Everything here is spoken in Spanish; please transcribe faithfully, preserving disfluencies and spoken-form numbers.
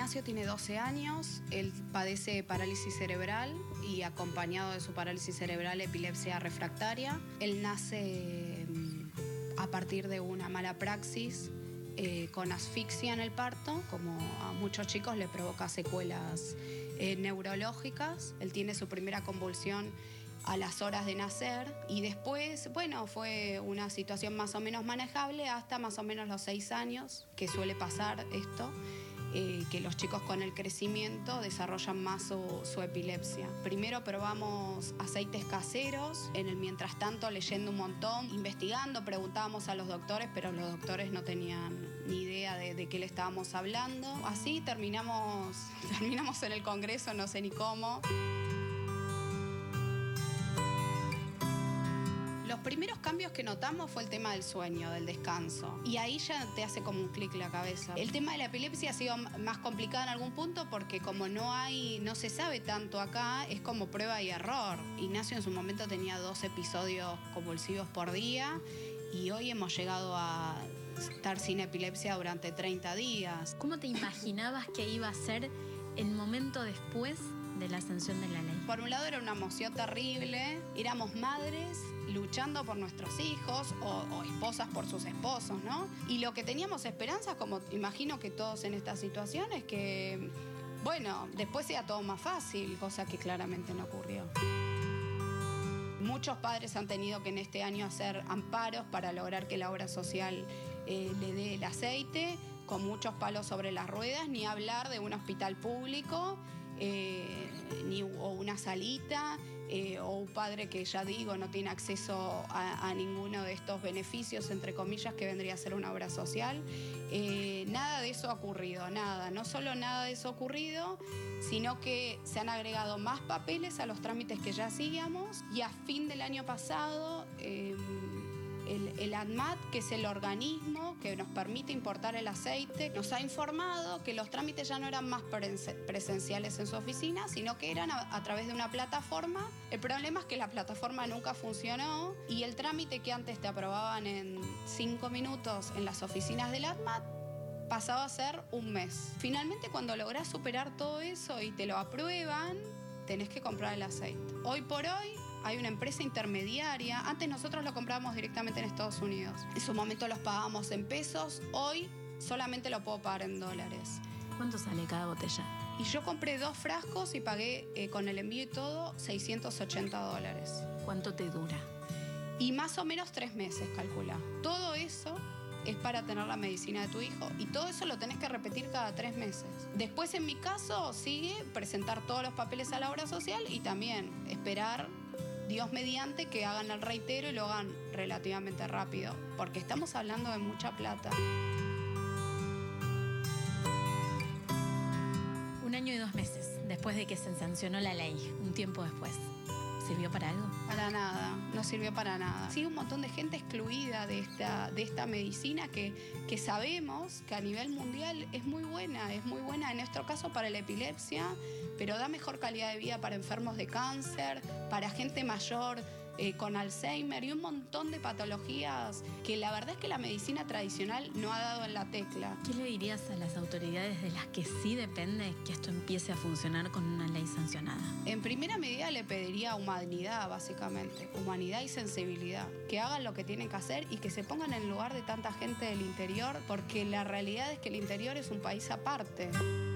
Ignacio tiene doce años, él padece parálisis cerebral y acompañado de su parálisis cerebral epilepsia refractaria. Él nace a partir de una mala praxis eh, con asfixia en el parto, como a muchos chicos le provoca secuelas eh, neurológicas. Él tiene su primera convulsión a las horas de nacer y después, bueno, fue una situación más o menos manejable hasta más o menos los seis años, que suele pasar esto, eh, que los chicos con el crecimiento desarrollan más su, su epilepsia. Primero probamos aceites caseros, en el mientras tanto leyendo un montón, investigando, preguntábamos a los doctores, pero los doctores no tenían ni idea de, de qué le estábamos hablando. Así terminamos, terminamos en el congreso, no sé ni cómo. Los primeros cambios que notamos fue el tema del sueño, del descanso. Y ahí ya te hace como un clic la cabeza. El tema de la epilepsia ha sido más complicado en algún punto porque como no hay, no se sabe tanto acá, es como prueba y error. Ignacio en su momento tenía dos episodios convulsivos por día y hoy hemos llegado a estar sin epilepsia durante treinta días. ¿Cómo te imaginabas que iba a ser el momento después de la sanción de la ley? Por un lado era una emoción terrible, éramos madres luchando por nuestros hijos o, o esposas por sus esposos, ¿no? Y lo que teníamos esperanza, como imagino que todos en esta situación, es que, bueno, después sea todo más fácil, cosa que claramente no ocurrió. Muchos padres han tenido que en este año hacer amparos para lograr que la obra social eh, le dé el aceite, con muchos palos sobre las ruedas, ni hablar de un hospital público, eh, ni, o una salita, eh, o un padre que, ya digo, no tiene acceso a, a ninguno de estos beneficios, entre comillas, que vendría a ser una obra social. Eh, nada de eso ha ocurrido, nada. No solo nada de eso ha ocurrido, sino que se han agregado más papeles a los trámites que ya hacíamos y a fin del año pasado eh, el, el ANMAT, que es el organismo que nos permite importar el aceite, nos ha informado que los trámites ya no eran más presenciales en su oficina, sino que eran a, a través de una plataforma. El problema es que la plataforma nunca funcionó y el trámite que antes te aprobaban en cinco minutos en las oficinas del ANMAT pasaba a ser un mes. Finalmente, cuando lográs superar todo eso y te lo aprueban, tenés que comprar el aceite. Hoy por hoy hay una empresa intermediaria. Antes nosotros lo comprábamos directamente en Estados Unidos. En su momento los pagábamos en pesos. Hoy solamente lo puedo pagar en dólares. ¿Cuánto sale cada botella? Y yo compré dos frascos y pagué eh, con el envío y todo seiscientos ochenta dólares. ¿Cuánto te dura? Y más o menos tres meses, calcula. Todo eso es para tener la medicina de tu hijo y todo eso lo tenés que repetir cada tres meses. Después, en mi caso, sigue presentar todos los papeles a la obra social y también esperar, Dios mediante, que hagan el reitero y lo hagan relativamente rápido, porque estamos hablando de mucha plata. Un año y dos meses después de que se sancionó la ley, un tiempo después. ¿Sirvió para algo? Para nada, no sirvió para nada. Sí, un montón de gente excluida de esta, de esta medicina que, que sabemos que a nivel mundial es muy buena, es muy buena en nuestro caso para la epilepsia, pero da mejor calidad de vida para enfermos de cáncer, para gente mayor eh, con Alzheimer y un montón de patologías que la verdad es que la medicina tradicional no ha dado en la tecla. ¿Qué le dirías a las autoridades de las que sí depende que esto empiece a funcionar con una ley sancionada? En primera medida le pediría humanidad, básicamente, humanidad y sensibilidad, que hagan lo que tienen que hacer y que se pongan en lugar de tanta gente del interior, porque la realidad es que el interior es un país aparte.